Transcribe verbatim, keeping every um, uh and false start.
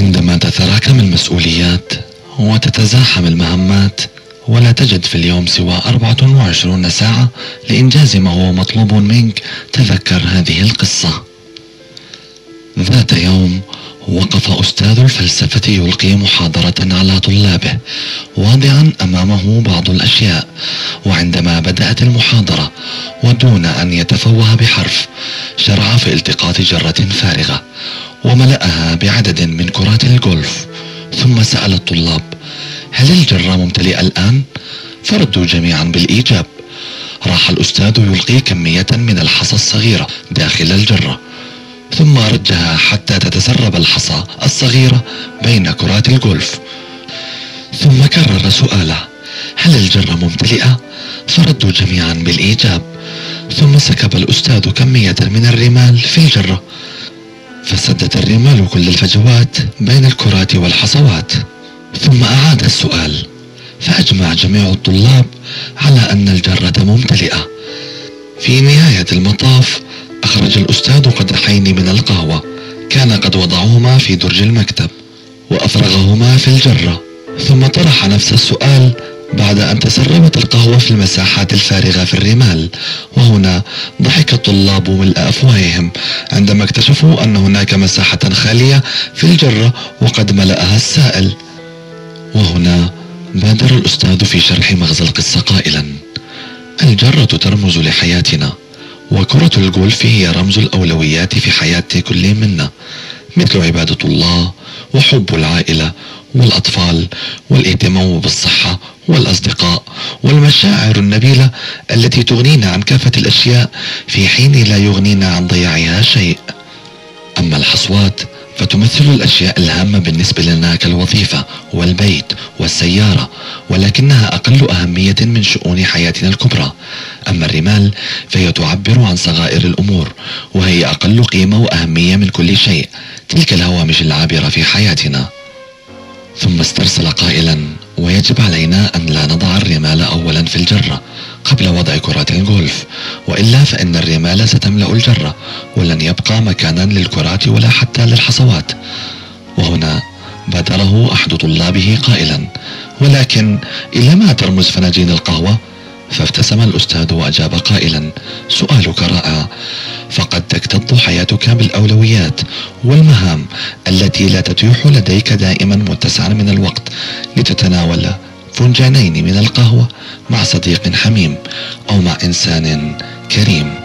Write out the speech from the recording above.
عندما تتراكم المسؤوليات وتتزاحم المهمات ولا تجد في اليوم سوى أربعة وعشرين ساعة لإنجاز ما هو مطلوب منك، تذكر هذه القصة. ذات يوم وقف أستاذ الفلسفة يلقي محاضرة على طلابه واضعا أمامه بعض الأشياء، وعندما بدأت المحاضرة ودون أن يتفوه بحرف شرع في التقاط جرة فارغة وملأها بعدد من كرات الجولف، ثم سأل الطلاب: هل الجرة ممتلئة الآن؟ فردوا جميعا بالإيجاب. راح الأستاذ يلقي كمية من الحصى الصغيرة داخل الجرة، ثم رجها حتى تتسرب الحصى الصغيرة بين كرات الجولف، ثم كرر سؤاله: هل الجرة ممتلئة؟ فردوا جميعا بالإيجاب. ثم سكب الأستاذ كمية من الرمال في الجرة، فسدت الرمال كل الفجوات بين الكرات والحصوات، ثم أعاد السؤال، فأجمع جميع الطلاب على أن الجرة ممتلئة. في نهاية المطاف أخرج الأستاذ قدحين من القهوة كان قد وضعهما في درج المكتب وأفرغهما في الجرة، ثم طرح نفس السؤال بعد أن تسربت القهوة في المساحات الفارغة في الرمال. وهنا ضحك الطلاب ملء أفواههم عندما اكتشفوا أن هناك مساحة خالية في الجرة وقد ملأها السائل. وهنا بادر الأستاذ في شرح مغزى القصة قائلا: الجرة ترمز لحياتنا، وكرة الجولف هي رمز الأولويات في حياة كل منا، مثل عبادة الله وحب العائلة والأطفال والاهتمام بالصحة والأصدقاء والمشاعر النبيلة التي تغنينا عن كافة الأشياء في حين لا يغنينا عن ضياعها شيء. أما الحصوات فتمثل الأشياء الهامة بالنسبة لنا كالوظيفة والبيت والسيارة، ولكنها أقل أهمية من شؤون حياتنا الكبرى. أما الرمال فهي تعبر عن صغائر الأمور، وهي أقل قيمة وأهمية من كل شيء، تلك الهوامش العابرة في حياتنا. ثم استرسل قائلا: ويجب علينا أن لا نضع الرمال أولا في الجرة قبل وضع كرات الجولف، وإلا فإن الرمال ستملأ الجرة ولن يبقى مكانا للكرات ولا حتى للحصوات. وهنا بادره أحد طلابه قائلا: ولكن إلى ما ترمز فناجين القهوة؟ فابتسم الأستاذ وأجاب قائلا: سؤالك رائع، فقد تكتظ حياتك بالأولويات والمهام التي لا تتيح لديك دائما متسعا من الوقت لتتناول فنجانين من القهوة مع صديق حميم أو مع إنسان كريم.